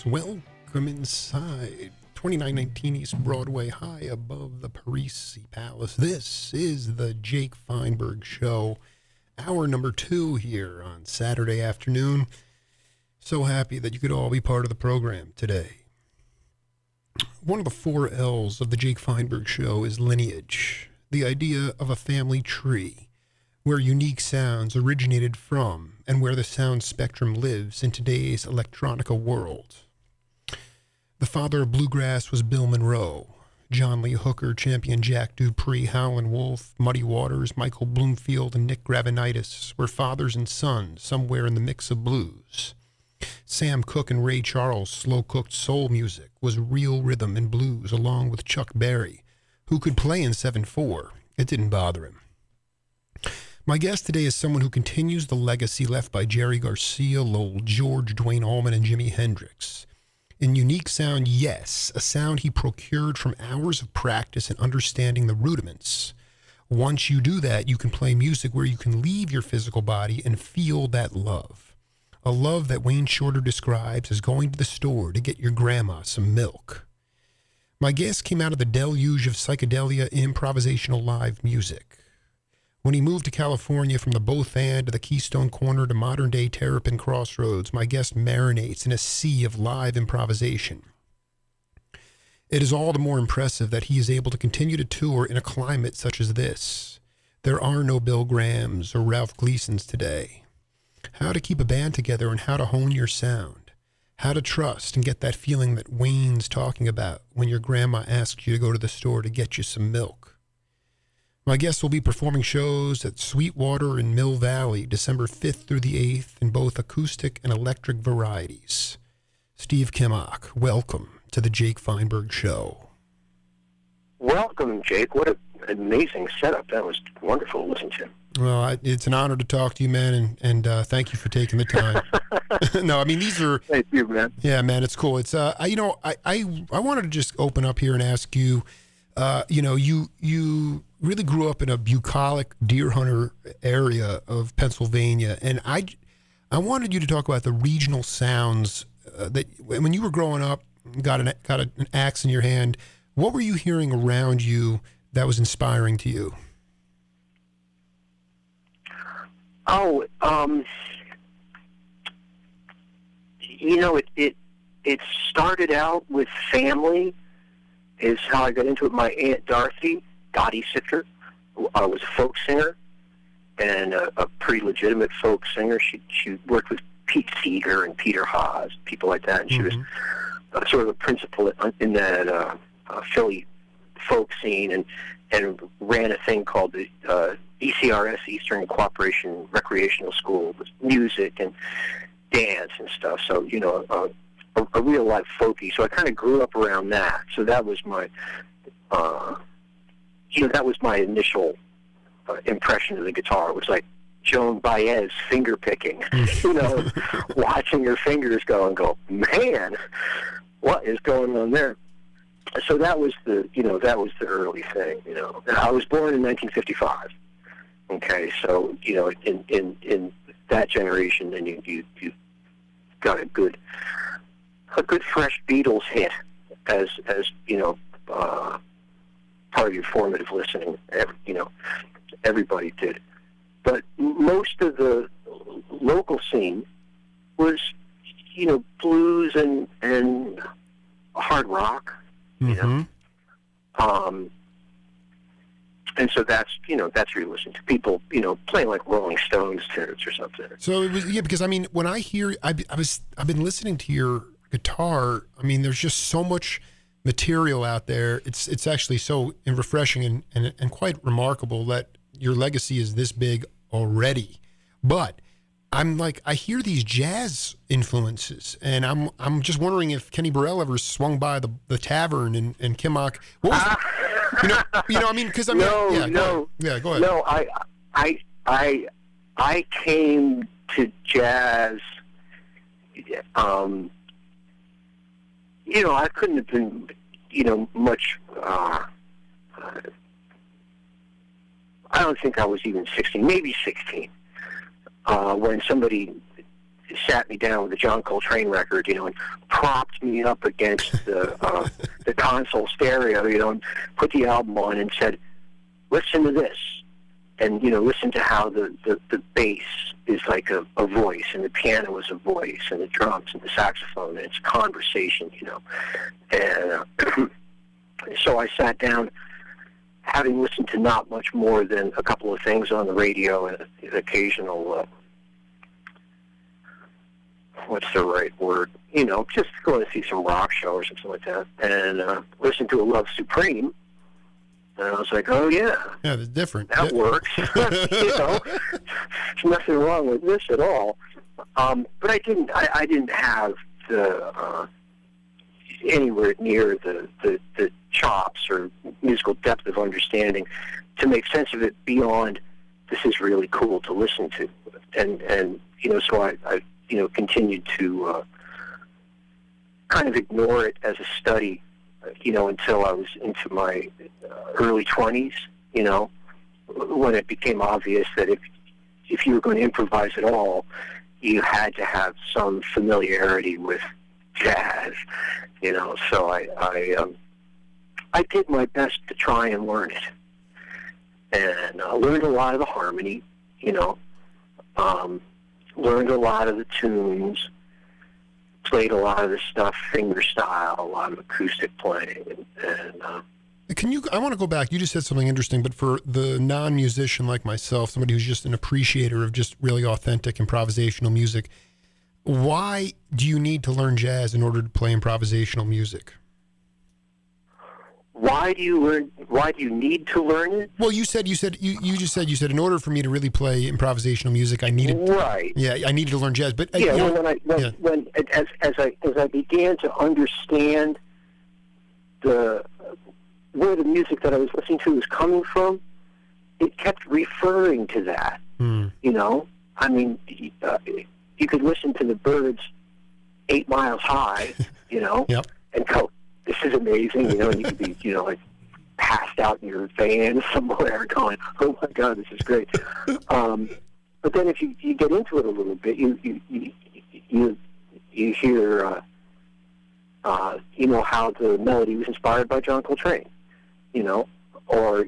Welcome inside 2919 East Broadway, high above the Parisi Palace. This is the Jake Feinberg Show, hour number 2 here on Saturday afternoon. So happy that you could all be part of the program today. One of the 4 L's of the Jake Feinberg Show is lineage, the idea of a family tree, where unique sounds originated from and where the sound spectrum lives in today's electronica world. The father of bluegrass was Bill Monroe. John Lee Hooker championed Jack Dupree, Howlin' Wolf, Muddy Waters, Michael Bloomfield, and Nick Gravenitis were fathers and sons somewhere in the mix of blues. Sam Cooke and Ray Charles' slow-cooked soul music was real rhythm and blues, along with Chuck Berry, who could play in 7/4. It didn't bother him. My guest today is someone who continues the legacy left by Jerry Garcia, Lowell George, Duane Allman, and Jimi Hendrix. In unique sound, yes, a sound he procured from hours of practice and understanding the rudiments. Once you do that, you can play music where you can leave your physical body and feel that love. A love that Wayne Shorter describes as going to the store to get your grandma some milk. My guest came out of the deluge of psychedelia improvisational live music. When he moved to California from the both and to the Keystone Corner to modern-day Terrapin Crossroads, my guest marinates in a sea of live improvisation. It is all the more impressive that he is able to continue to tour in a climate such as this. There are no Bill Grahams or Ralph Gleasons today. How to keep a band together and how to hone your sound. How to trust and get that feeling that Wayne's talking about when your grandma asks you to go to the store to get you some milk. My guests will be performing shows at Sweetwater and Mill Valley, December 5th through the 8th, in both acoustic and electric varieties. Steve Kimock, welcome to the Jake Feinberg Show. Welcome, Jake. What an amazing setup. That was wonderful to listen to. Well, it's an honor to talk to you, man, and thank you for taking the time. No, I mean, these are... Thank you, man. Yeah, man, it's cool. It's, I wanted to just open up here and ask you, you really grew up in a bucolic deer hunter area of Pennsylvania, and I wanted you to talk about the regional sounds that when you were growing up, got an axe in your hand. What were you hearing around you that was inspiring to you? Oh, it started out with family. Is how I got into it. My Aunt Dorothy, Dottie Sitter, was a folk singer and a pretty legitimate folk singer. She worked with Pete Seeger and Peter Haas, people like that, and she was sort of a principal in that Philly folk scene, and ran a thing called the ECRS, Eastern Cooperation Recreational School, with music and dance and stuff. So, a real life folky. So I kind of grew up around that. So that was my, that was my initial impression of the guitar. It was like Joan Baez finger picking, watching her fingers go, man, what is going on there? So that was the early thing, And I was born in 1955. Okay, so in that generation, then you got a good fresh Beatles hit as part of your formative listening. Everybody did, but most of the local scene was blues and hard rock. And so that's where you listen to people, playing like Rolling Stones tunes or something. So it was, because I mean, when I hear, I've been listening to your guitar. I mean, there's just so much material out there. It's actually so refreshing and quite remarkable that your legacy is this big already. But I'm like, I hear these jazz influences, and I'm just wondering if Kenny Burrell ever swung by the tavern and Kimock. What was I mean, because I mean, no, go ahead. No, I came to jazz. I couldn't have been, much. I don't think I was even 16, maybe 16, when somebody sat me down with a John Coltrane record, you know, and propped me up against the console stereo, you know, and put the album on and said, listen to this. And, you know, listen to how the bass is like a voice, and the piano is a voice, and the drums and the saxophone, and it's conversation, you know. And so I sat down, having listened to not much more than a couple of things on the radio and an occasional, what's the right word? You know, just going to see some rock show or something like that, and listened to A Love Supreme. And I was like, oh, yeah. Yeah, it's different. That works. You know, there's nothing wrong with this at all. But I didn't have the anywhere near the chops or musical depth of understanding to make sense of it beyond this is really cool to listen to. And you know, so I you know, continued to kind of ignore it as a study, you know, until I was into my early 20s, you know, when it became obvious that if you were going to improvise at all, you had to have some familiarity with jazz, you know. So I did my best to try and learn it, and I learned a lot of the harmony, you know, learned a lot of the tunes, played a lot of the stuff finger style, a lot of acoustic playing, and I want to go back. You just said something interesting, but for the non-musician like myself, somebody who's just an appreciator of just really authentic improvisational music, why do you need to learn jazz in order to play improvisational music? Why do you need to learn it? Well, you just said in order for me to really play improvisational music, I needed I needed to learn jazz. But when I began to understand where the music that I was listening to was coming from, it kept referring to that. You know, I mean, you could listen to the Byrds 8 Miles High, you know, and go, this is amazing, you know, and you could be, you know, like passed out in your van somewhere going, oh my God, this is great. But then if you get into it a little bit, you hear, you know, how the melody was inspired by John Coltrane, you know, or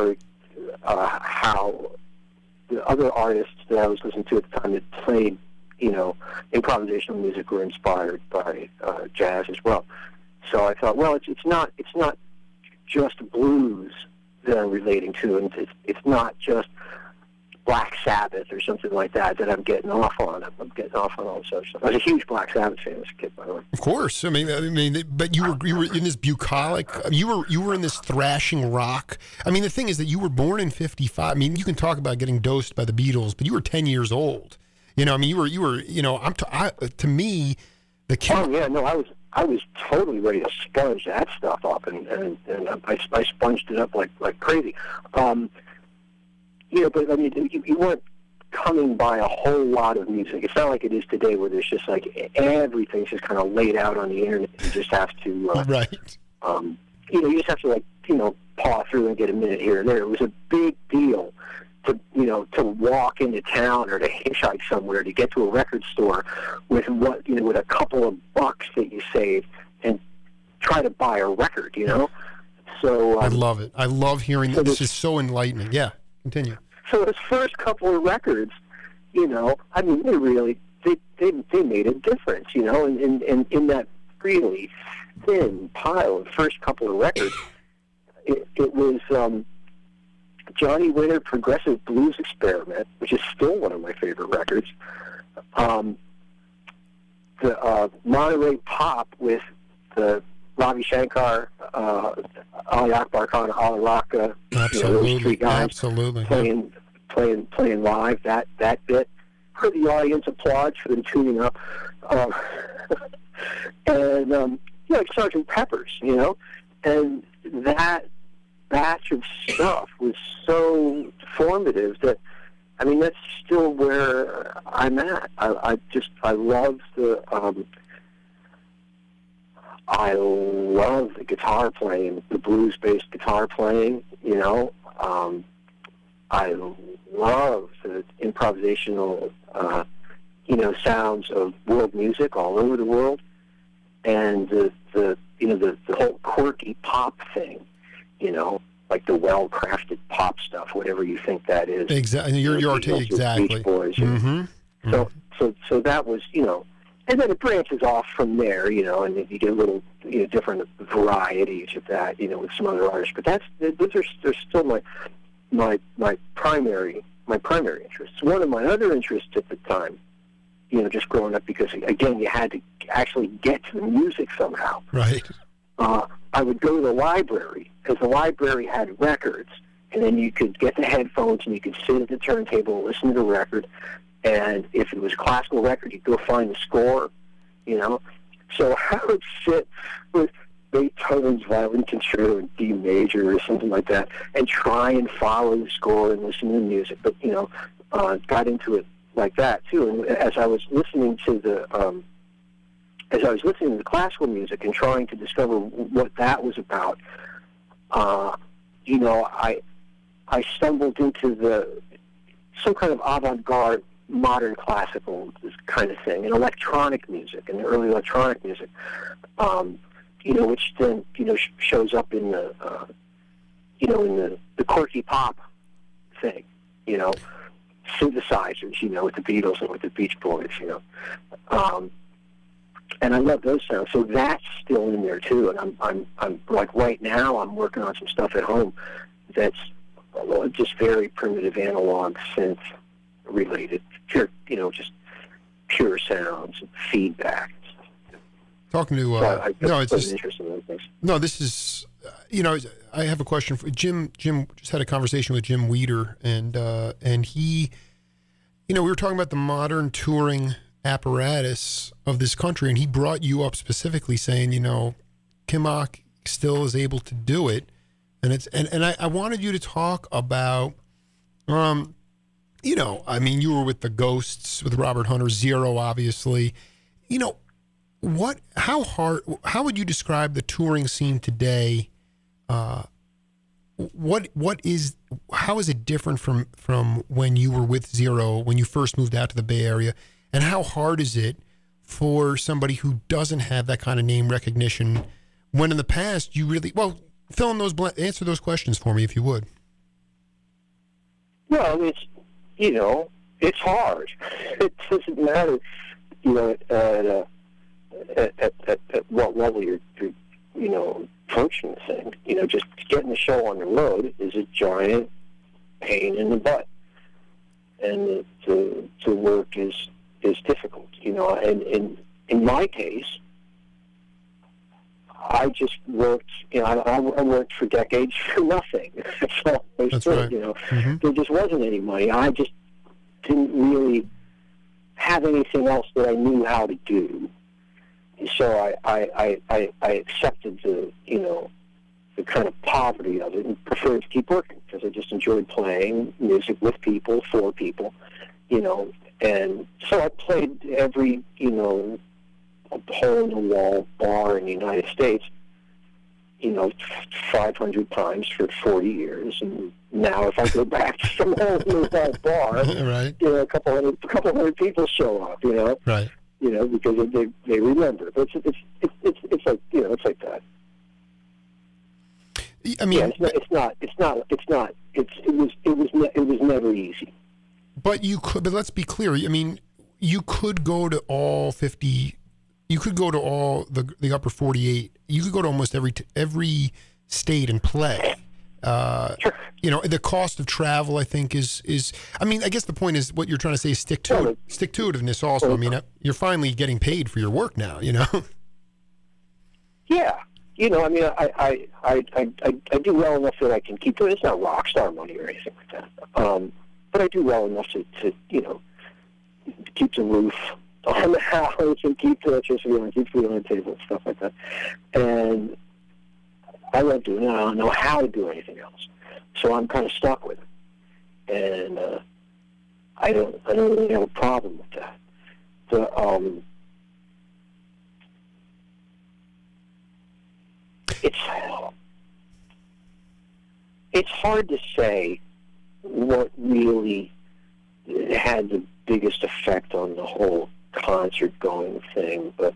how the other artists that I was listening to at the time that played, you know, improvisational music were inspired by jazz as well. So I thought, well, it's not just blues that I'm relating to, and it's not just Black Sabbath or something like that I'm getting off on. I'm getting off on all sorts of stuff. I was a huge Black Sabbath fan as a kid, by the way. Of course, I mean, but you were in this bucolic. You were in this thrashing rock. I mean, the thing is that you were born in '55. I mean, you can talk about getting dosed by the Beatles, but you were 10 years old. You know, I mean, you were. You know, to me, the kid. Oh yeah, no, I was totally ready to sponge that stuff up, and I sponged it up like crazy. You know, but I mean, you weren't coming by a whole lot of music. It's not like it is today, where there's just like everything's just kind of laid out on the internet. You just have to, right? You know, you just have to, like, you know, paw through and get a minute here and there. It was a big deal to, you know, to walk into town or to hitchhike somewhere to get to a record store with with a couple of bucks that you saved and try to buy a record, you know. So I love it. I love hearing that. This is so enlightening. Yeah, continue. So those first couple of records, you know, I mean, they really they made a difference, you know, and in that really thin pile of first couple of records, it was Johnny Winter Progressive Blues Experiment, which is still one of my favorite records. The Monterey Pop with the Ravi Shankar, Ali Akbar Khan, Ali Raka, those three guys playing live. That bit, heard the audience applaud for them tuning up, and like Sgt. Pepper's, you know, and that batch of stuff was so formative that, I mean, that's still where I'm at. I love the guitar playing, the blues-based guitar playing, you know. I love the improvisational sounds of world music all over the world, and the whole quirky pop thing, like the well-crafted pop stuff, whatever you think that is. Exactly. You're exactly. Beach Boys. Mm-hmm. So that was, and then it branches off from there, and then you get a little, different varieties of that, with some other artists. But they're still my primary interests. One of my other interests at the time, just growing up, because again, you had to actually get to the music somehow. Right. I would go to the library, because the library had records, and then you could get the headphones and you could sit at the turntable and listen to the record. And if it was a classical record, you'd go find the score, So I would sit with Beethoven's Violin Concerto in D major or something like that, and try and follow the score and listen to the music. But got into it like that too. And as I was listening to the classical music and trying to discover what that was about, I stumbled into some kind of avant-garde modern classical kind of thing, and electronic music, and the early electronic music, which then shows up in the quirky pop thing, synthesizers, with the Beatles and with the Beach Boys, and I love those sounds. So that's still in there too. And I'm like right now I'm working on some stuff at home that's just very primitive analog synth related, pure, just pure sounds and feedback. Talking to it's just interesting in those things. No, this is I have a question for Jim. Jim just had a conversation with Jim Weeder, and he, we were talking about the modern touring apparatus of this country, and he brought you up specifically saying, Kimock still is able to do it, and I wanted you to talk about, you were with the Ghosts, with Robert Hunter, Zero, obviously, how would you describe the touring scene today? How is it different from when you were with Zero, when you first moved out to the Bay Area? And how hard is it for somebody who doesn't have that kind of name recognition, when in the past you really, fill in those answer those questions for me, if you would. Well, it's hard. It doesn't matter, at what level you're approaching the thing. Just getting the show on the road is a giant pain in the butt, and the work is difficult, and in my case, I just worked, I worked for decades for nothing. That's right. Mm-hmm. There just wasn't any money. I just didn't really have anything else that I knew how to do. So I accepted the kind of poverty of it and preferred to keep working, because I just enjoyed playing music with people, for people, and so I played every, hole-in-the-wall bar in the United States, 500 times for 40 years. And now if I go back to some hole-in-the-wall bar, right. a couple hundred people show up, right. Because they remember. But it's like, it's like that. I mean, it was never easy. But let's be clear. I mean, you could go to all 50. You could go to all the upper 48. You could go to almost every state and play. Sure. The cost of travel, I think, is. I mean, I guess the point is what you're trying to say is stick-to-itiveness. Also, I mean, you're finally getting paid for your work now. Yeah. I mean, I do well enough that I can keep doing it. It's not rock star money or anything like that. But I do well enough to keep the roof on the house and keep the electricity on, keep food on the table and stuff like that. And I love doing it. I don't know how to do anything else. So I'm kind of stuck with it. And I don't really have a problem with that. It's hard to say what really had the biggest effect on the whole concert going thing. But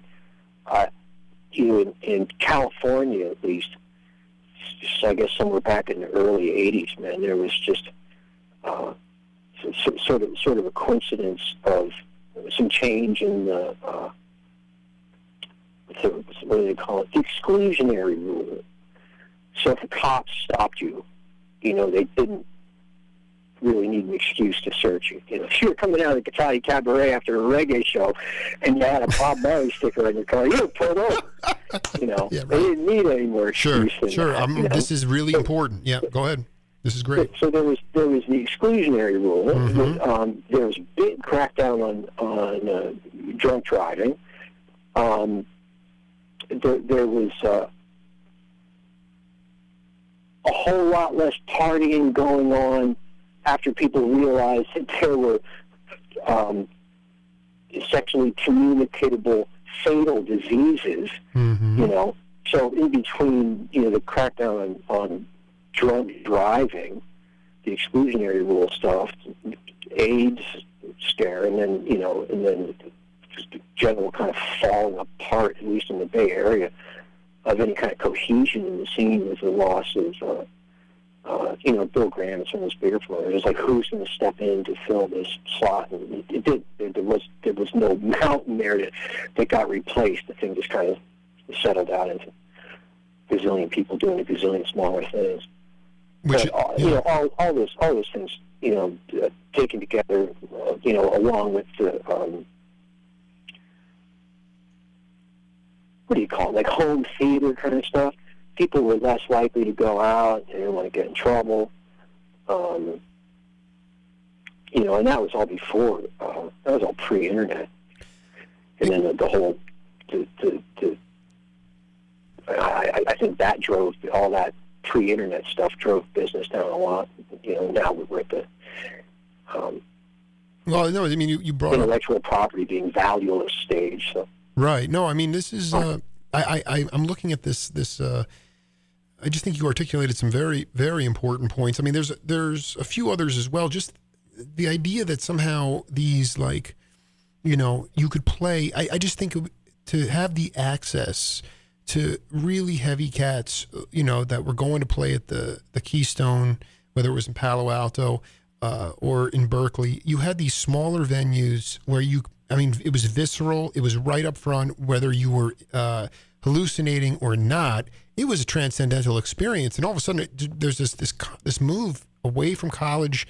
in California, at least, I guess somewhere back in the early '80s, man, there was just sort of a coincidence of some change in the what do they call it? The exclusionary rule. So if the cops stopped you, they didn't really need an excuse to search you. If you were coming out of the Cotati Cabaret after a reggae show and you had a Bob Marley sticker on your car, you were pulled over. Yeah, right. They didn't need any more excuse. Sure. This is really important. Yeah, go ahead. This is great. So there was the exclusionary rule. Mm-hmm. There was a big crackdown on drunk driving. There was a whole lot less partying going on after people realized that there were sexually communicable fatal diseases. Mm-hmm. So in between the crackdown on drunk driving, the exclusionary rule stuff, AIDS scare, and then just the general kind of falling apart, at least in the Bay Area, of any kind of cohesion in the scene, was the loss of Bill Graham and some of those bigger promoters. It was like, who's going to step in to fill this slot? And there was no mountain there that got replaced. The thing just kind of settled out into a gazillion people doing a gazillion smaller things. All those things, taken together, along with the what do you call it, like home theater kind of stuff. People were less likely to go out. They didn't want to get in trouble. And that was all before, that was all pre-internet. And then the whole, I think that drove, all that pre-internet stuff drove business down a lot. Now we're at the, well, no, I mean, you brought intellectual property being valueless stage, so. Right. No, I mean, this is, I'm looking at this, I just think you articulated some very, very important points. I mean, there's a few others as well. Just the idea that somehow these, like, you could play, I just think to have the access to really heavy cats, that were going to play at the Keystone, whether it was in Palo Alto or in Berkeley, you had these smaller venues where it was visceral. It was right up front, whether you were hallucinating or not. It was a transcendental experience, and all of a sudden, there's this move away from college.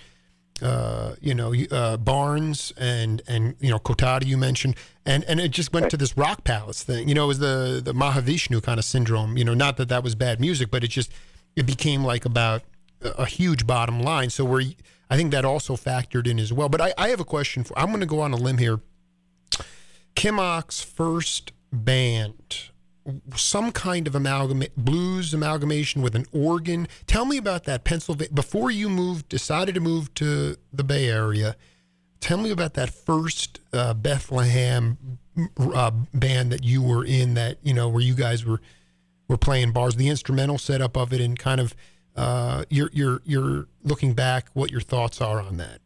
Barnes and Kotadi you mentioned, and it just went to this Rock Palace thing. It was the Mahavishnu kind of syndrome. Not that was bad music, but it became like about a huge bottom line. So I think that also factored in as well. But I have a question I'm going to go on a limb here. Kimock's first band, some kind of blues amalgamation with an organ. Tell me about that, Pennsylvania. Before you decided to move to the Bay Area, tell me about that first Bethlehem band that you were in, that where you guys were playing bars, the instrumental setup of it, and kind of you're looking back, what your thoughts are on that.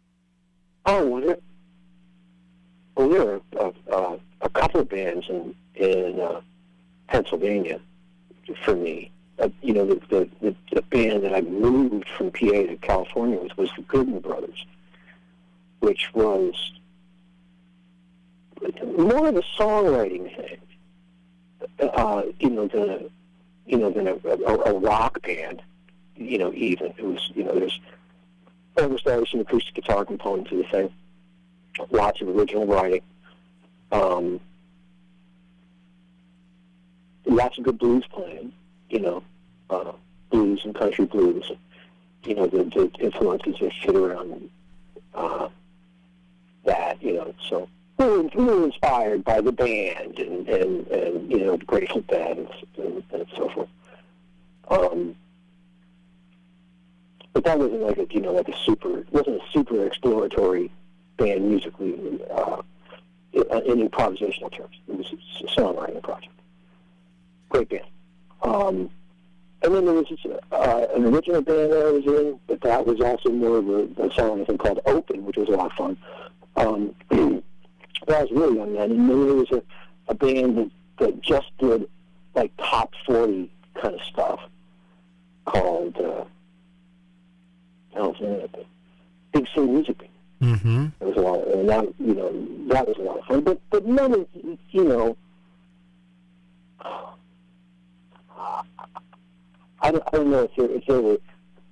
There were a couple of bands in Pennsylvania for me. The band that I moved from PA to California was the Goodman Brothers, which was more of a songwriting thing, than a rock band. Even it was, there's almost always an acoustic guitar component to the thing. Lots of original writing. Lots of good blues playing, blues and country blues. The influences that fit around that, so we were inspired by the band and Grateful Dead and so forth. But that wasn't like it wasn't a super exploratory band musically in improvisational terms. It was a songwriting project. Great band. And then there was an original band that I was in, but that was also more of a song I think called Open, which was a lot of fun. when I was really young then, and then there was a band that just did like top 40 kind of stuff called Big City Music. Mm-hmm. It was a lot, and that was a lot of fun. But none of I don't know if there were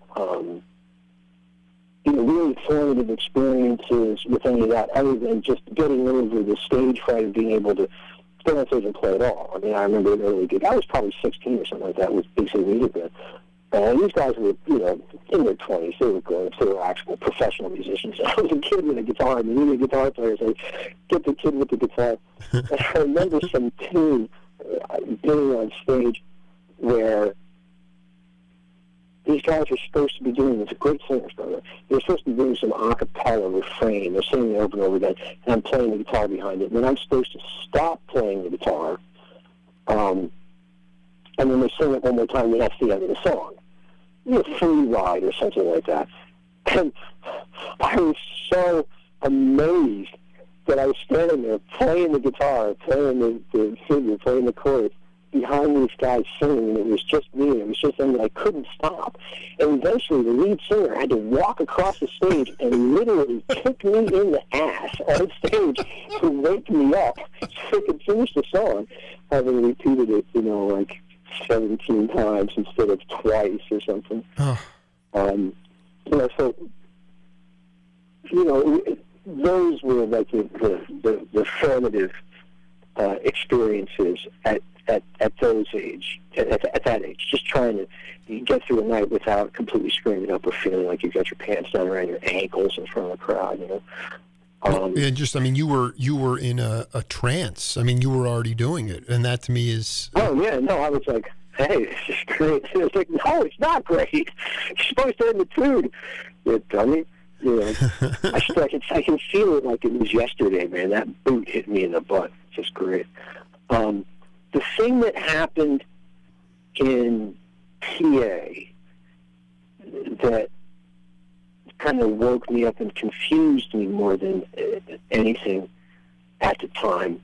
really formative experiences with any of that, other than just getting over the stage fright of being able to stand on stage and play at all. I mean, I remember an early gig. I was probably 16 or something like that with Big City Music Band. And these guys were, in their 20s. They were good. They were actual professional musicians. I was a kid with a guitar, and the guitar players, they get the kid with the guitar. And I remember some tune being on stage where these guys are supposed to be doing, it's a great singer, they're supposed to be doing some a cappella refrain. They're singing it over and over again, and I'm playing the guitar behind it. And then I'm supposed to stop playing the guitar, and then they sing it one more time, and that's the end of the song. Free ride or something like that. And I was so amazed that I was standing there playing the guitar, playing the figure, playing the chords behind these guys singing, and it was just me, and it was just something I couldn't stop. And eventually the lead singer had to walk across the stage and literally kick me in the ass on stage to wake me up so I could finish the song, having repeated it, like 17 times instead of twice or something. Oh. So, those were like the formative experiences at those age, at that age, just trying to get through the night without completely screwing up or feeling like you've got your pants down around your ankles in front of a crowd, you were in a trance. I mean, you were already doing it, and that to me is... Oh, yeah, no, I was like, hey, this is great. It was like, no, it's not great. You're supposed to end the tune, you dummy. I can feel it like it was yesterday, man. That boot hit me in the butt. Just great. The thing that happened in PA that kind of woke me up and confused me more than anything at the time,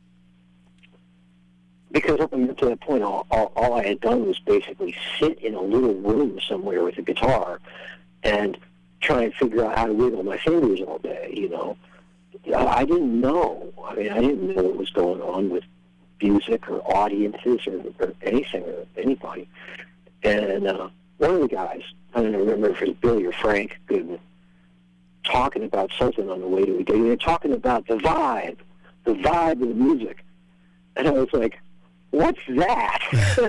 because up until that point, all I had done was basically sit in a little room somewhere with a guitar and try and figure out how to wiggle my fingers all day, I didn't know. I mean, I didn't know what was going on with music or audiences or anything or anybody. And one of the guys, I don't remember if it was Billy or Frank Goodman, talking about something on the way to a gig. They're talking about the vibe of the music. And I was like, what's that?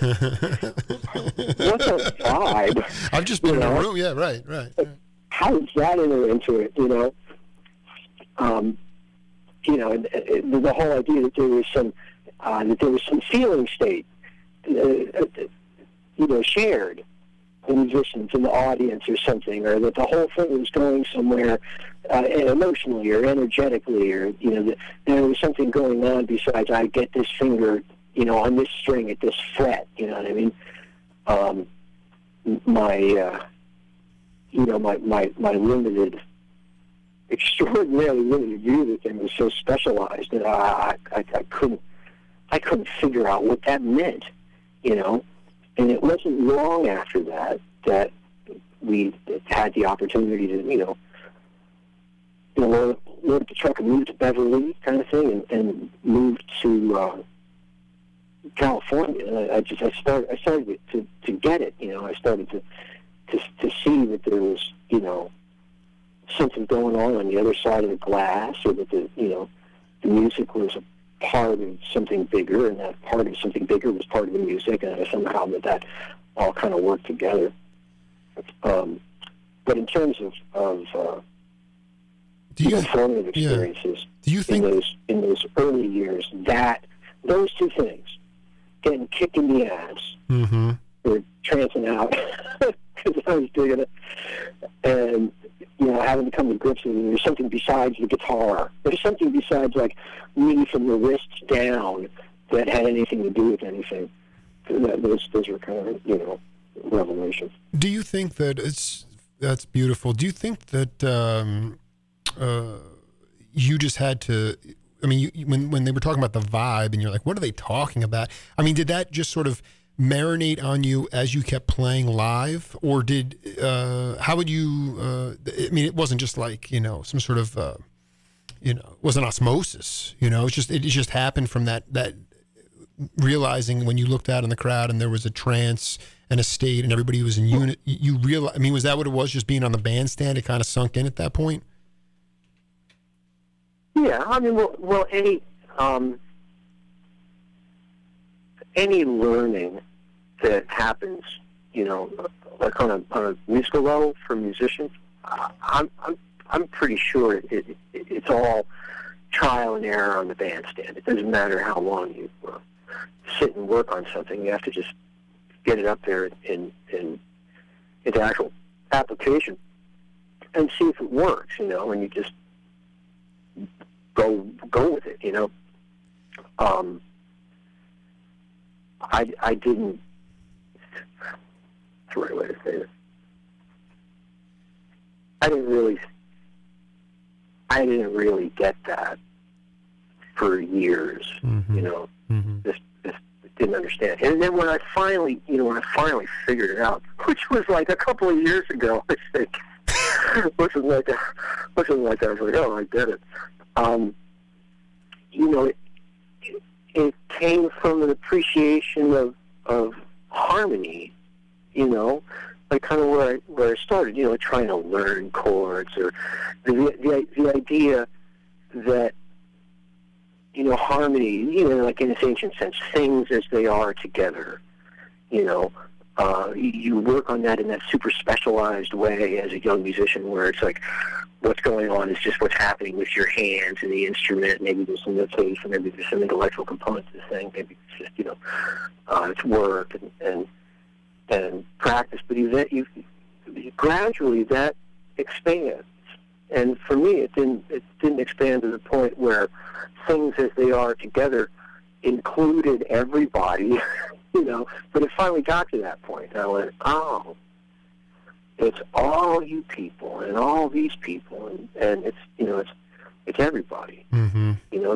What's a vibe? I've just been in a room. Yeah, right. How does that enter into it, and the whole idea that there was some feeling state, shared the musicians in the audience or something, or that the whole thing was going somewhere emotionally or energetically, or that there was something going on besides I get this finger, on this string at this fret. You know what I mean? My limited, extraordinarily limited view of the thing was so specialized that I couldn't figure out what that meant, And it wasn't long after that we had the opportunity to, load up the truck and move to Beverly, kind of thing, and move to California. And I started to get it. I started to see that there was, something going on the other side of the glass, or that the music was a part of something bigger, and that part of something bigger was part of the music, and somehow that all kind of worked together. But in terms of formative experiences, do you think in those early years, that those two things, getting kicked in the ass, mm-hmm. or trancing out because I was digging it, and having to come to grips with it, there's something besides the guitar. There's something besides like me from the wrists down that had anything to do with anything. Those were kind of revelations. Do you think that that's beautiful? Do you think that you just had to. I mean, when they were talking about the vibe, and you're like, what are they talking about? I mean, did that just sort of marinate on you as you kept playing live, or did how would you? I mean, it wasn't just like some sort of it wasn't osmosis. It just happened from that realizing when you looked out in the crowd and there was a trance and a state and everybody was in unit. You realize. I mean, was that what it was? Just being on the bandstand, it kind of sunk in at that point. Yeah, I mean, well, any learning that happens, like on a musical level for musicians, I'm pretty sure it's all trial and error on the bandstand. It doesn't matter how long you sit and work on something. You have to just get it up there into actual application and see if it works, and you just go with it, I didn't. That's the right way to say it. I didn't really get that for years. Just didn't understand. And then when I finally figured it out, which was like a couple of years ago, I think. wasn't like that. I was like, oh, I get it. It came from an appreciation of harmony, like kind of where I started, trying to learn chords, or the idea that, harmony, like in its ancient sense, things as they are together, you work on that in that super specialized way as a young musician, where it's like what's going on is just what's happening with your hands and the instrument. Maybe there's some notation, maybe there's some intellectual component to the thing, maybe it's just it's work and practice. But gradually that expands, and for me it didn't expand to the point where things as they are together included everybody. But it finally got to that point. And I went, oh, it's all you people and all these people, and it's everybody. Mm-hmm.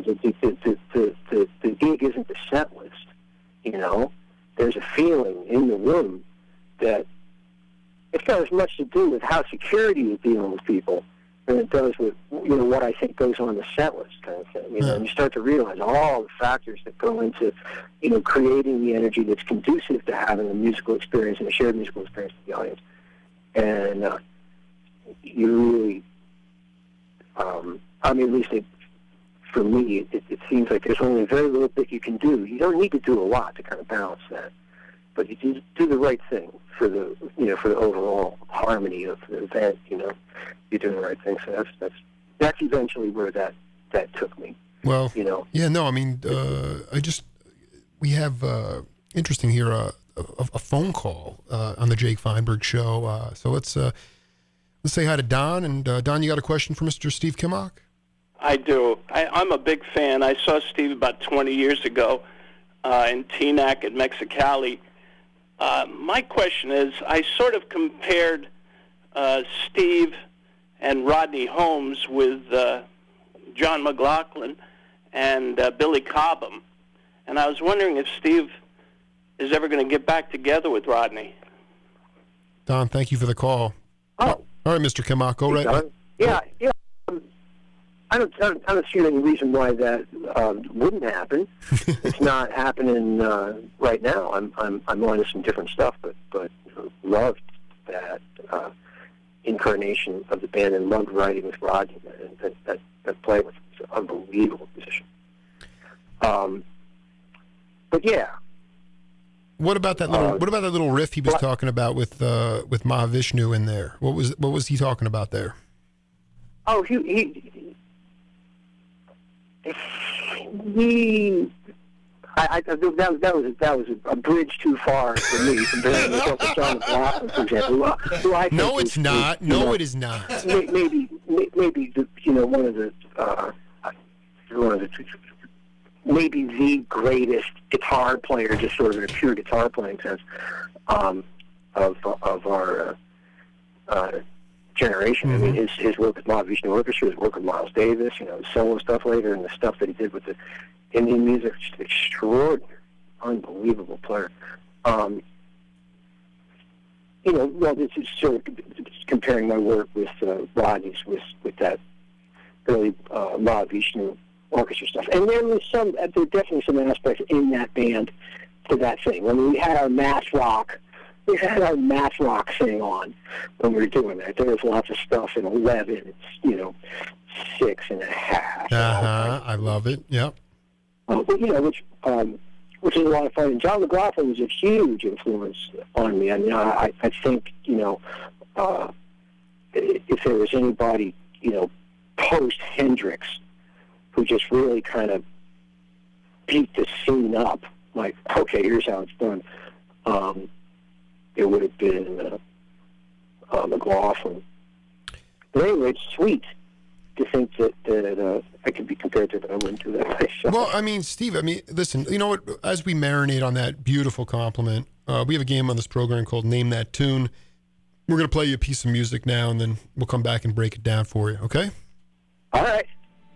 The gig isn't the set list. There's a feeling in the room that it's got as much to do with how security is dealing with people than it does with what I think goes on the set list kind of thing. And you start to realize all the factors that go into creating the energy that's conducive to having a musical experience and a shared musical experience with the audience. And you really, at least for me, it seems like there's only a very little bit you can do. You don't need to do a lot to kind of balance that, but you do the right thing for the for the overall harmony of the event. You're doing the right thing. So that's eventually where that took me. Well, yeah, no, I mean, we have interesting here a phone call on the Jake Feinberg Show. So let's say hi to Don. And Don, you got a question for Mr. Steve Kimock? I do. I'm a big fan. I saw Steve about 20 years ago in Teaneck at Mexicali. My question is, I sort of compared Steve and Rodney Holmes with John McLaughlin and Billy Cobham. And I was wondering if Steve is ever going to get back together with Rodney. Don, thank you for the call. Oh. All right, Mr. Kimock, go right. Yeah. I don't see any reason why that wouldn't happen. It's not happening right now. I'm on to some different stuff, but loved that incarnation of the band and loved writing with Rodney and that play was an unbelievable musician. But yeah. What about that little riff he was talking about with Mahavishnu in there? What was he talking about there? Oh, that was a bridge too far for me compared to John McLaughlin, for example. Who I think no, it's not. No, it is not. Maybe one of the maybe the greatest guitar player, just sort of in a pure guitar playing sense, of our generation. I mean, his work with Mahavishnu Orchestra, his work with Miles Davis, you know, the solo stuff later, and the stuff that he did with the Indian music, just extraordinary, unbelievable player. You know, well, this is sort of comparing my work with Rodney's, with that early Mahavishnu Orchestra stuff. And there were definitely some aspects in that band to that thing. I mean, we had our math rock thing on when we were doing that. There was lots of stuff in 11, it's, you know, 6.5. I love it. Yep. But, you know, which is a lot of fun. And John McLaughlin was a huge influence on me. I mean, I think, you know, if there was anybody, you know, post Hendrix who just really kind of beat the scene up, like, okay, here's how it's done, it would have been McLaughlin. But anyway, it's sweet to think that I could be compared to that. I wouldn't do that myself. Well, I mean, Steve, I mean, listen, you know what? As we marinate on that beautiful compliment, we have a game on this program called Name That Tune. We're going to play you a piece of music now, and then we'll come back and break it down for you, okay? All right.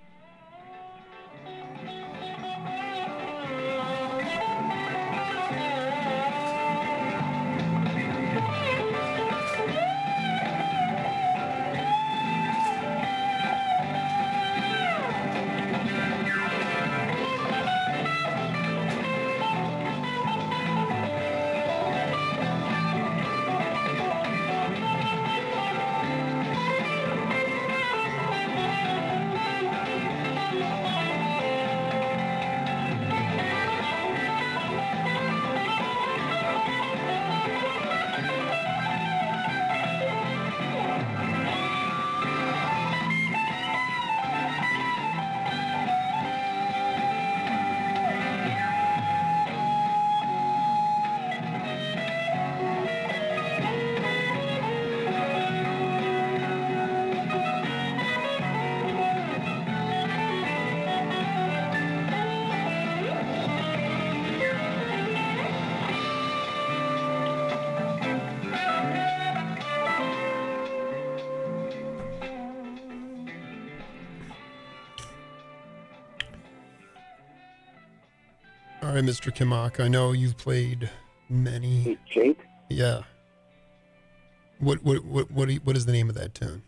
All right, Mr. Kimock, I know you've played many. Hey, Jake? Yeah. What is the name of that tune?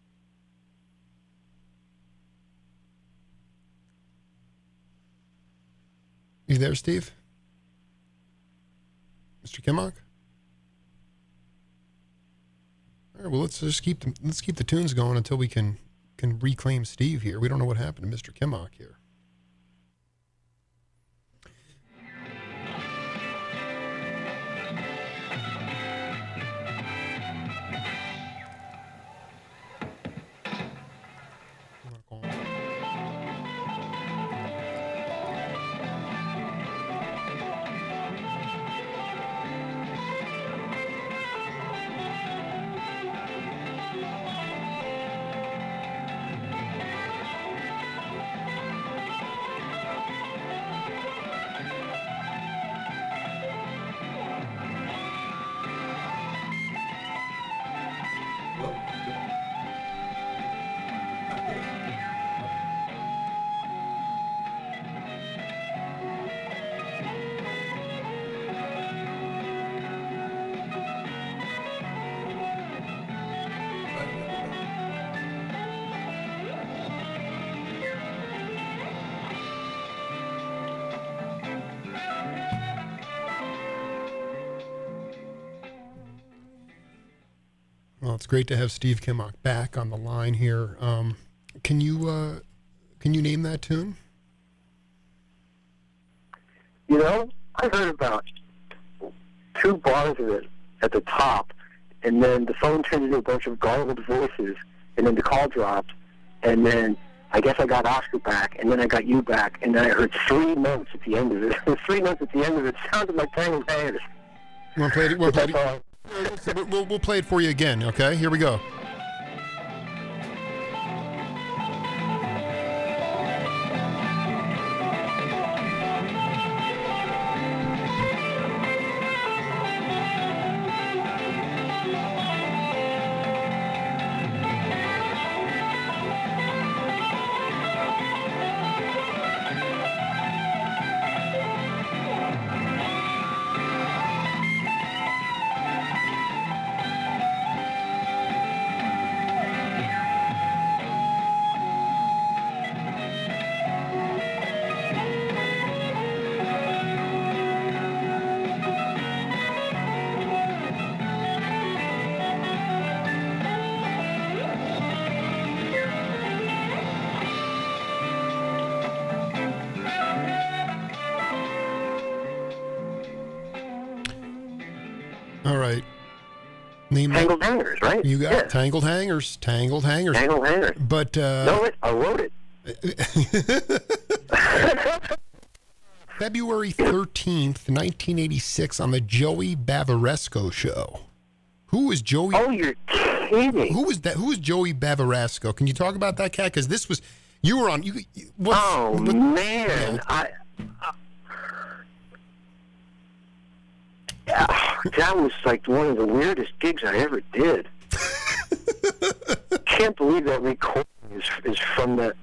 You there, Steve? Mr. Kimock? All right, well, let's keep the tunes going until we can reclaim Steve here. We don't know what happened to Mr. Kimock here. Well, it's great to have Steve Kimock back on the line here. Can you name that tune? You know, I heard about 2 bars of it at the top, and then the phone turned into a bunch of garbled voices, and then the call dropped, and then I guess I got Oscar back, and then I got you back, and then I heard 3 notes at the end of it. 3 notes at the end of it sounded like Tangled Hairs. You want to play it? We'll play it for you again, okay? Here we go. All right. Name Tangled Hangers, right? You got Tangled Hangers. Tangled Hangers. Tangled Hangers. But know it? I wrote it. February 13th, 1986, on the Joey Bavaresco show. Who was Joey? Oh, you're kidding. Who was that? Who was Joey Bavaresco? Can you talk about that cat? Because this was, you were on. Man. That was like one of the weirdest gigs I ever did. Can't believe that recording is from that.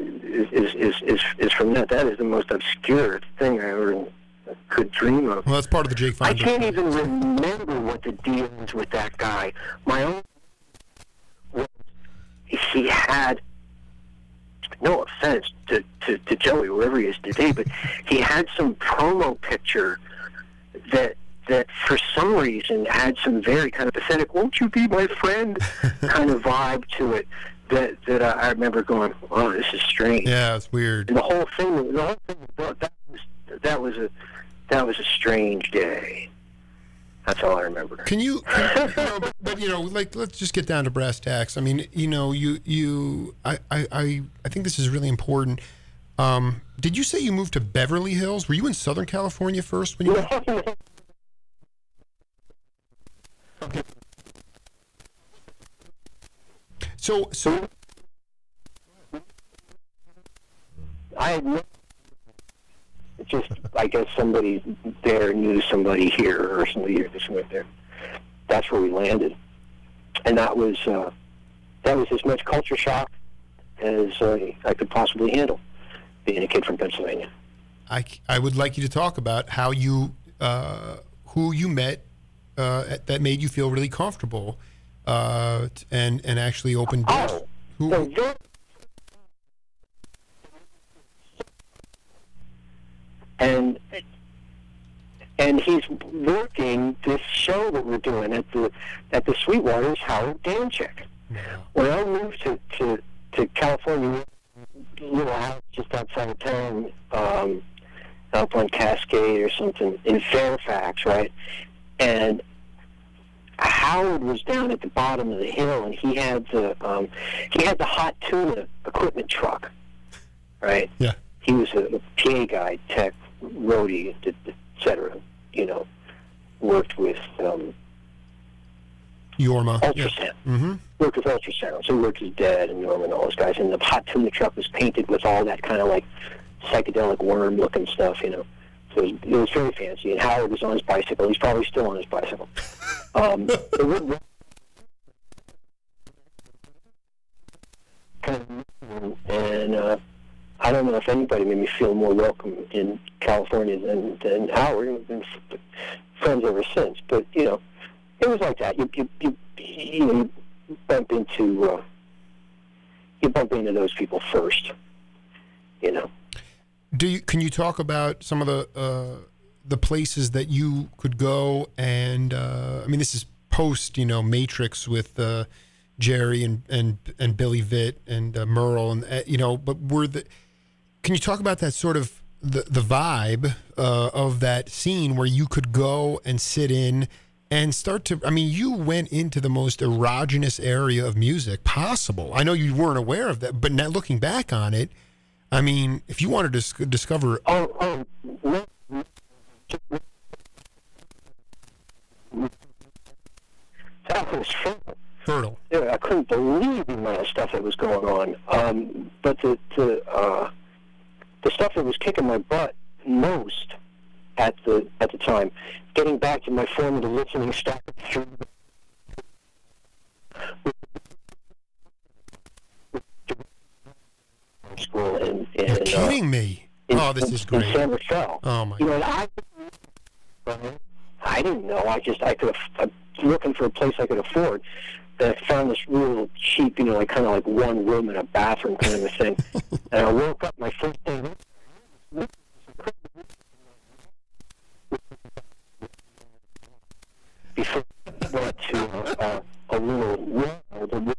Is from that. That is the most obscure thing I ever could dream of. Well, that's part of the Jake Feinberg. I can't even remember what the deal is with that guy. My own was he had. No offense to Joey, wherever he is today, but he had some promo picture that for some reason had some very kind of pathetic, won't you be my friend kind of vibe to it that I remember going, oh, this is strange. Yeah, it's weird. And the whole thing that was a strange day. That's all I remember. Can you but like, let's just get down to brass tacks. I mean, I think this is really important. Did you say you moved to Beverly Hills? Were you in Southern California first when you Okay. So I had no, just, I guess somebody there knew somebody here or somebody here just went there. That's where we landed. And that was as much culture shock as I could possibly handle, being a kid from Pennsylvania. I would like you to talk about how you, who you met that made you feel really comfortable and actually opened doors. And he's working this show that we're doing at the Sweetwater's Howard Danchick. Wow. When I moved to California, little house just outside of town, up on Cascade or something in Fairfax, right? And Howard was down at the bottom of the hill, and he had the hot tuna equipment truck, right? Yeah. He was a PA guy, tech, roadie, etc. Worked with Yorma. ultrasound. Yeah. Mm-hmm. Worked with ultrasound. So he worked with Dad and Norman and all those guys. And the hot tuna truck was painted with all that kind of like psychedelic worm-looking stuff, So it was very fancy. And Howard was on his bicycle. He's probably still on his bicycle. And I don't know if anybody made me feel more welcome in California than Howard. We've been friends ever since. But it was like that. You bump into those people first. Can you talk about some of the places that you could go? And I mean, this is post Matrix with Jerry and Billy Vitt and Merle and but can you talk about that sort of the vibe of that scene where you could go and sit in and start to, I mean, you went into the most erogenous area of music possible. I know you weren't aware of that, but now looking back on it, I mean, if you wanted to discover... that was fertile. Yeah, I couldn't believe the amount of stuff that was going on. But the stuff that was kicking my butt most at the time, getting back to my formative listening stuff through school and You're kidding me. This is great. In San Rafael. Oh my God. I didn't know. I could have looking for a place I could afford. And I found this real cheap, like kind of like one room and a bathroom kind of a thing. And I woke up my first day. Before I went to a little room,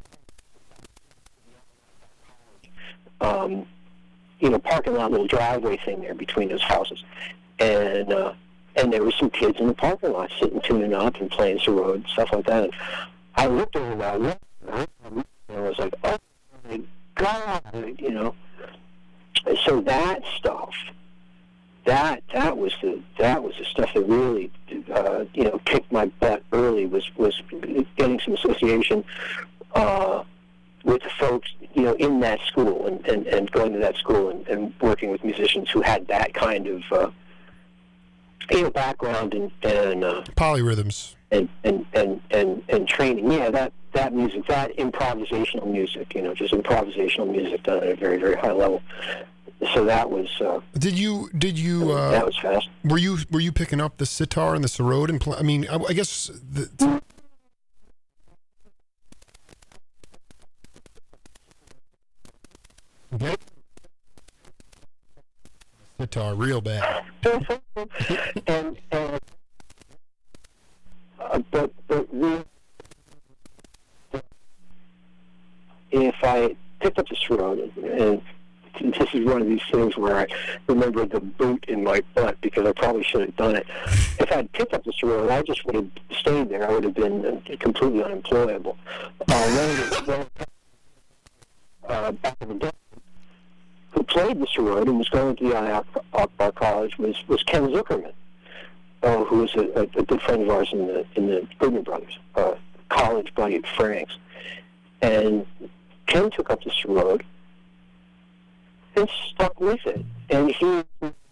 parking lot, little driveway thing there between those houses, and and there were some kids in the parking lot sitting, tuning up and playing Sarod and stuff like that. And I looked over that, and I was like, oh my God, you know. And so that stuff, that was the stuff that really, you know, kicked my butt early. Was getting some association with the folks, you know, in that school, and going to that school and working with musicians who had that kind of you know, background and polyrhythms and training. Yeah, that music, that improvisational music, you know, just improvisational music done at a very, very high level. So that was. Did you? That was fast. Were you picking up the sitar and the sarod and I mean, I guess. Okay. Sitar, real bad. But if I picked up the sarod, and this is one of these things where I remember the boot in my butt because I probably should have done it. If I had picked up the sarod, I just would have stayed there. I would have been completely unemployable. Back in the day, who played the sarod and was going to the Akbar College was Ken Zuckerman, who was a good friend of ours in the Goodman Brothers, college buddy at Frank's. And Ken took up the sarod and stuck with it. And he's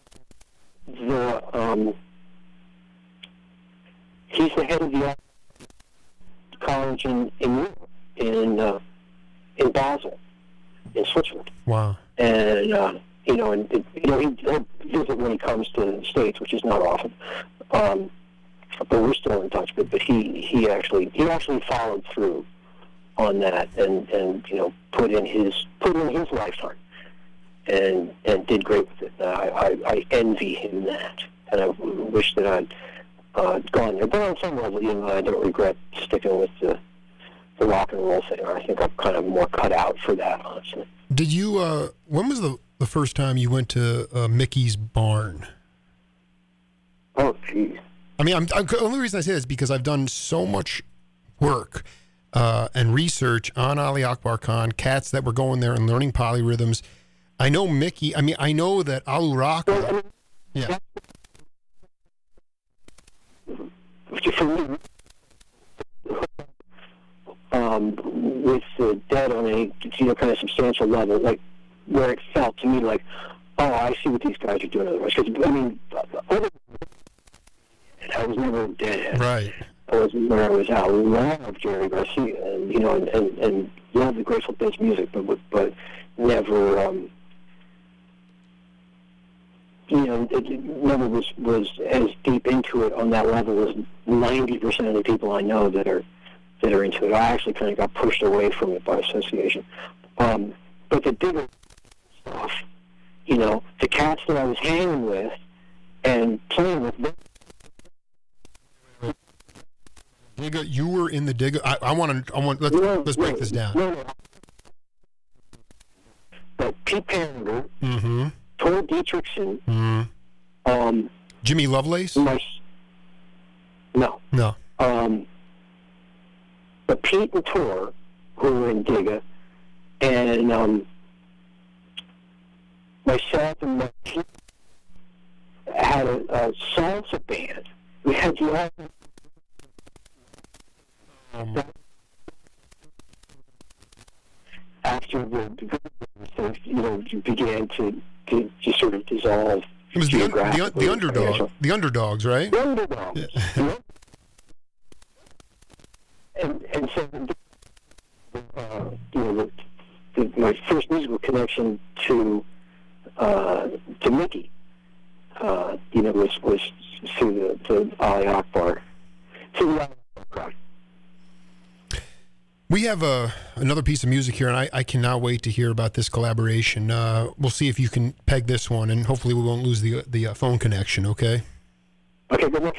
the head of the college in Europe, in Basel, in Switzerland. Wow. And you know, he'll visit when he comes to the States, which is not often. But we're still in touch. But he actually followed through on that, and you know, put in his lifetime, and did great with it. I envy him that, and I wish that I'd gone there. But on some level, you know, I don't regret sticking with the rock and roll thing. I think I'm kind of more cut out for that, honestly. Did you? When was the first time you went to Mickey's barn? Oh, geez. I mean, the only reason I say that is because I've done so much work and research on Ali Akbar Khan, cats that were going there and learning polyrhythms. I know Mickey. I mean, I know that Alu Raka. Well, I mean, yeah. For me, with the dead on a, you know, kind of substantial level, like where it felt to me like, oh, I see what these guys are doing otherwise. Because I mean, I was never a deadhead. Right. I was where I was out. Loved Jerry Garcia, and you know, and loved the Grateful Dead's music, but never, you know, it never was as deep into it on that level as 90% of the people I know that are into it. I actually kind of got pushed away from it by association. But the bigger stuff, you know, the cats that I was hanging with and playing with. Digga, you were in the Digga. I want. Let's break this down. No. But Pete Panager, mm-hmm. Tor Dietrichson, mm-hmm. Jimmy Lovelace. No. But Pete and Tor, who were in Digga, and myself and my team had a salsa band. We had the after the you know, began to just sort of dissolve. It was the underdog, the underdogs, right? The underdogs. Yeah. And so, you know, my first musical connection to Mickey, you know, was through the Ali Akbar, through the Ali Akbar. We have another piece of music here, and I cannot wait to hear about this collaboration. We'll see if you can peg this one, and hopefully we won't lose the phone connection, okay? Okay, good luck.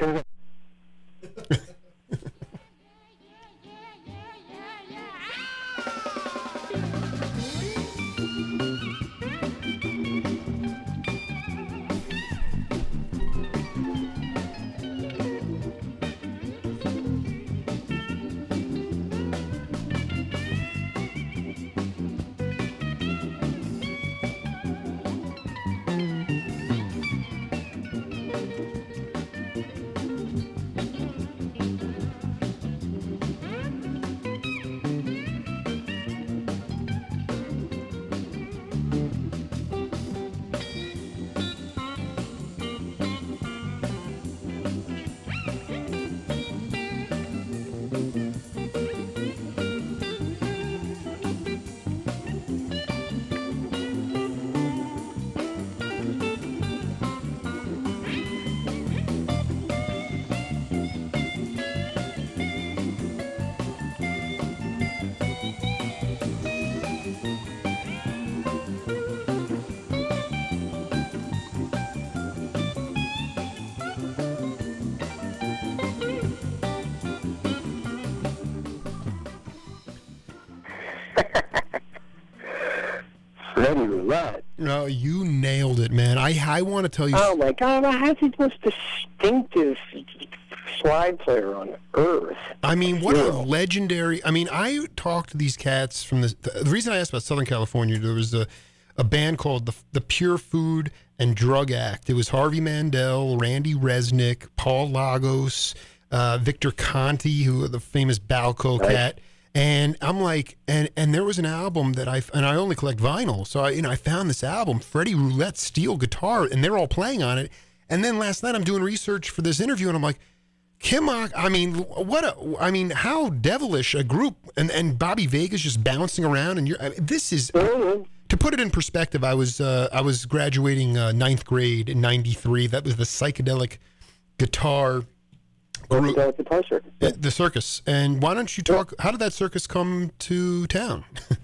Freddie Roulette. No, you nailed it, man. I want to tell you. Oh my God! How's he the most distinctive slide player on earth? I mean, what a legendary. I mean, I talked to these cats from the reason I asked about Southern California. There was a band called the Pure Food and Drug Act. It was Harvey Mandel, Randy Resnick, Paul Lagos, Victor Conti, who the famous Balco cat. And I'm like, and there was an album that I only collect vinyl, so I found this album, Freddie Roulette's steel guitar, and they're all playing on it. And then last night I'm doing research for this interview, and I'm like, Kimock, I mean, how devilish a group, and Bobby Vega's just bouncing around, and this is. To put it in perspective, I was graduating ninth grade in '93. That was the psychedelic guitar group, the circus. And why don't you talk? How did that circus come to town?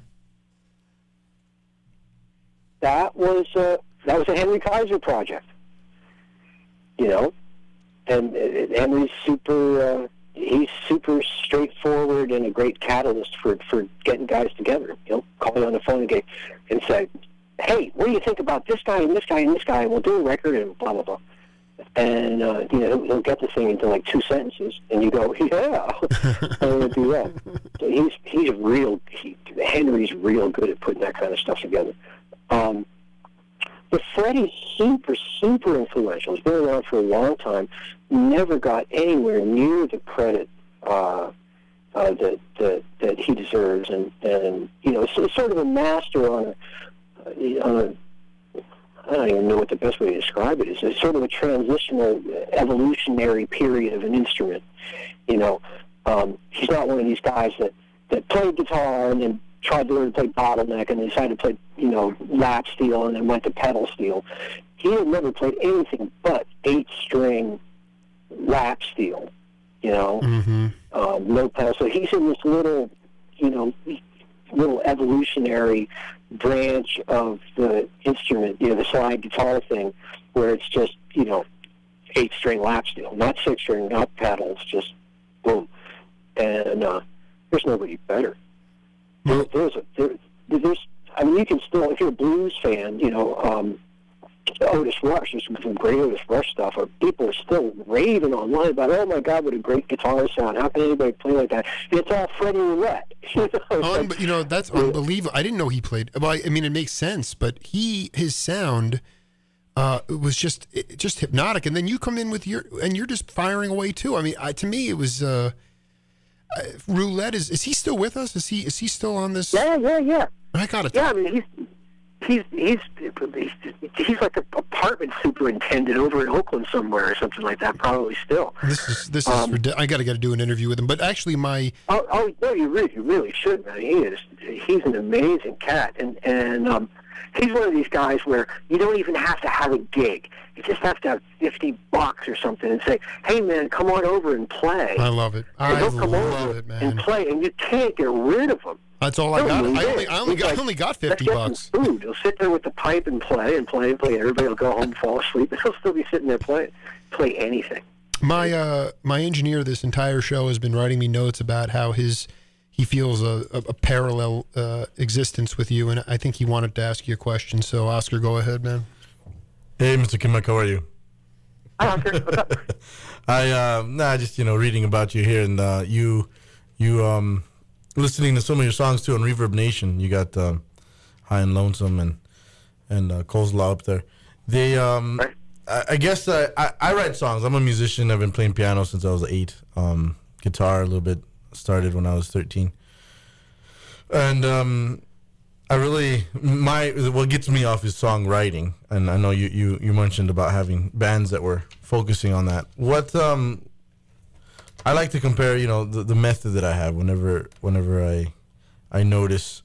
That was a Henry Kaiser project, you know, and Henry's he's super straightforward and a great catalyst for getting guys together. You know, call you on the phone and say, hey, what do you think about this guy and this guy and this guy? We'll do a record and blah, blah, blah. And, you know, he'll get the thing into like 2 sentences, and you go, yeah, I'm going to do that. So Henry's real good at putting that kind of stuff together. But Freddie's super, super influential. He's been around for a long time. Never got anywhere near the credit that he deserves, and you know, it's sort of a master on a I don't even know what the best way to describe it is. It's sort of a transitional, evolutionary period of an instrument. You know, he's not one of these guys that played guitar and then tried to learn to play bottleneck and then decided to play, you know, lap steel and then went to pedal steel. He had never played anything but 8-string lap steel, you know, no pedal. So he's in this little, you know, little evolutionary branch of the instrument, you know, the slide guitar thing, where it's just, you know, 8-string lap steel, not 6-string, not pedals, just boom. And there's nobody better. There's I mean, you can still, if you're a blues fan, you know, Otis Rush, there's some great Otis Rush stuff. People are still raving online about, oh my God, what a great guitar sound. How can anybody play like that? It's all Freddie Roulette. But you know, that's unbelievable. I didn't know he played. Well, I mean, it makes sense, but his sound was just hypnotic. And then you come in with you're just firing away too. I mean, to me, it was Roulette. Is he still with us? Is he still on this? Yeah. I got it. Yeah, I mean, he's like an apartment superintendent over in Oakland somewhere or something like that, probably still. This is I got to do an interview with him. But actually, no, you really should, man. He's an amazing cat, and he's one of these guys where you don't even have to have a gig. You just have to have $50 or something and say, hey man, come on over and play. I love it. And he'll come over and play, and you can't get rid of him. That's all I got. I only got $50. Food. He'll sit there with the pipe and play. Everybody will go home and fall asleep, and he'll still be sitting there playing. Play anything. My engineer this entire show has been writing me notes about how he feels a parallel existence with you, and I think he wanted to ask you a question. So, Oscar, go ahead, man. Hey, Mr. Kimock, how are you? Hi, Oscar. What's up? Just reading about you here, and you listening to some of your songs too on Reverb Nation. You got High and Lonesome and Coleslaw up there. They I guess I write songs. I'm a musician. I've been playing piano since I was 8. Guitar a little bit started when I was 13. And I really what gets me off is songwriting. And I know you mentioned about having bands that were focusing on that. What I like to compare, the method that I have whenever I notice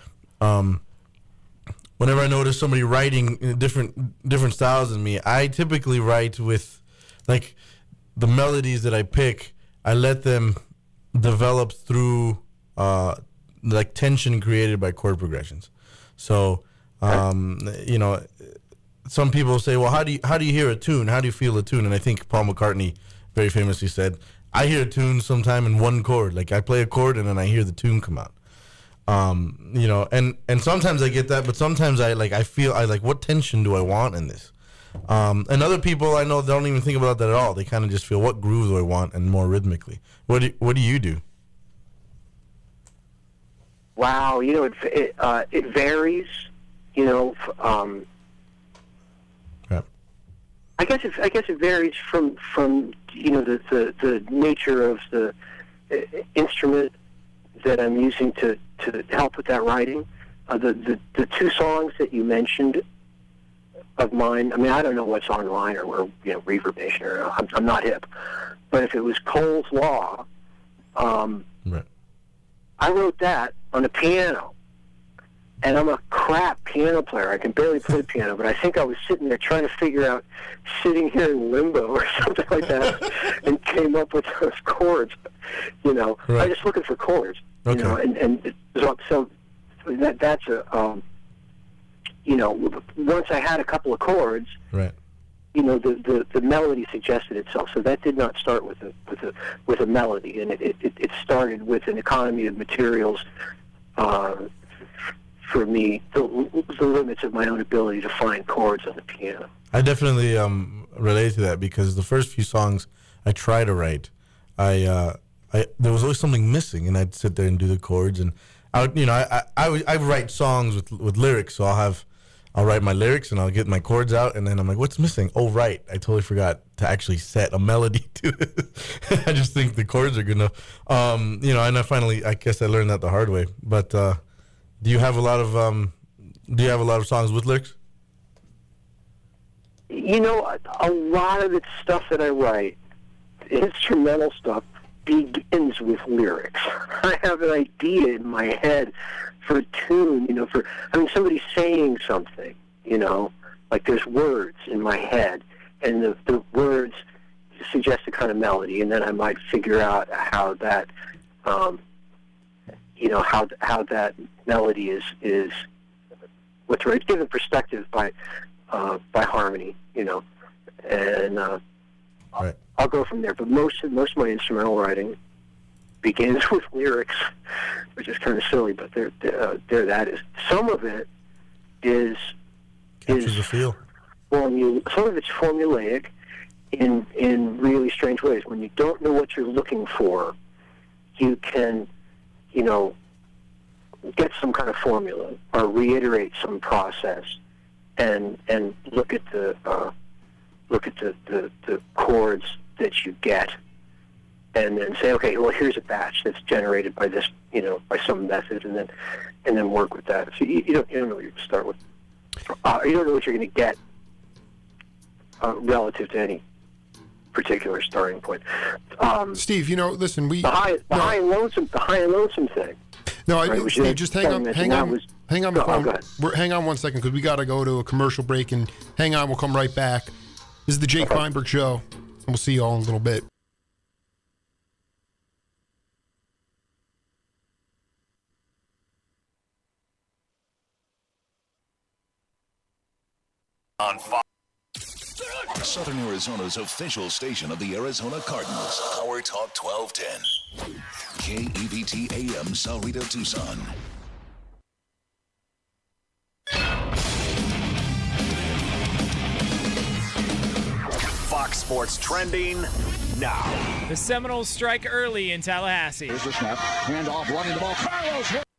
whenever I notice somebody writing different styles than me, I typically write with, like, the melodies that I pick, I let them develop through like tension created by chord progressions. So some people say, well, how do you hear a tune? How do you feel a tune? And I think Paul McCartney very famously said, I hear a tune sometime in one chord. Like, I play a chord and then I hear the tune come out. You know, and sometimes I get that, but sometimes I feel what tension do I want in this? And other people I know don't even think about that at all. They kind of just feel, what groove do I want, and more rhythmically. What do you do? Wow, you know, it varies. You know, Yeah. I guess it varies from you know the nature of the instrument that I'm using to help with that writing. The two songs that you mentioned of mine, I mean, I don't know what's online or you know, Reverb Nation, or I'm not hip. But if it was Cole's Law, Right. I wrote that on a piano. And I'm a crap piano player. I can barely play piano, but I think I was sitting there trying to figure out, sitting here in limbo or something like that, and came up with those chords. You know, Right. I'm just looking for chords. Okay. You know, and so that's a you know, once I had a couple of chords, Right. you know, the melody suggested itself. So that did not start with a melody, and it started with an economy of materials. For me, the limits of my own ability to find chords on the piano. I definitely relate to that, because the first few songs I try to write, there was always something missing, and I'd sit there and do the chords, and I write songs with lyrics, so I'll write my lyrics and I'll get my chords out, and then I'm like, what's missing? Oh, right, I totally forgot to actually set a melody to it. I just think the chords are good enough. You know, and I guess I learned that the hard way. But do you have a lot of songs with lyrics? You know, a lot of the stuff that I write, instrumental stuff, begins with lyrics. I have an idea in my head for a tune, you know, somebody's saying something, you know, like there's words in my head, and the words suggest a kind of melody, and then I might figure out how that, you know, how that melody is what's right. It's given perspective by harmony, you know, and Right. I'll go from there. But most of my instrumental writing begins with lyrics, which is kind of silly, but there that is. Some of it is Captures the feel. some of it's formulaic in really strange ways. When you don't know what you're looking for, you can, you know, get some kind of formula or reiterate some process, and look at the chords that you get, and then say, okay, well, here's a batch that's generated by this, you know, by some method, and then work with that. So you don't know what you're going to start with. You don't know what you're going to get relative to any particular starting point. Steve, you know, listen, the high and lonesome thing. No, Right, Steve, just hang on the phone. Go ahead. Hang on 1 second, because we got to go to a commercial break, and hang on, we'll come right back. This is the Jake Feinberg Show, and we'll see you all in a little bit. On Fox. Southern Arizona's official station of the Arizona Cardinals. Power Talk 1210. KEVT AM Sahuarita, Tucson. Fox Sports trending now. The Seminoles strike early in Tallahassee. Here's the snap. Hand off, running the ball. Carlos